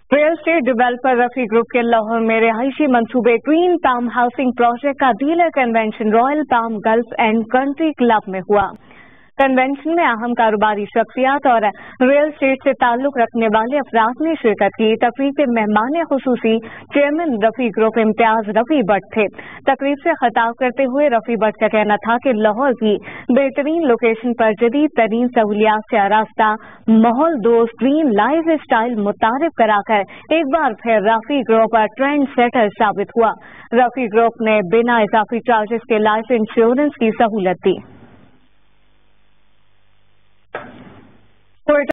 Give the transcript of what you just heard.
Real estate developer Rafi group के लाहौर में रिहायशी मंसूबे ग्रीन पाम हाउसिंग प्रोजेक्ट का dealer convention royal palm golf and country club में हुआ। कन्वेंशन में अहम कारोबारी शख्सियात और रियल एस्टेट से ताल्लुक रखने वाले अफराद ने शिरकत की। तकरीब के मेहमान खुसूसी चेयरमैन रफी ग्रुप इम्तियाज रफी भट्ट थे। तकरीब से खिताब करते हुए रफी भट्ट का कहना था कि लाहौर की बेहतरीन लोकेशन पर जदीद तरीन सहूलियात से आरास्ता माहौल दोस्त ग्रीन लाइफ स्टाइल मुतारिफ कराकर एक बार फिर रफी ग्रुप ट्रेंड सेटर साबित हुआ। रफी ग्रुप ने बिना इजाफी चार्जेस के लाइफ इंश्योरेंस की सहूलत दी।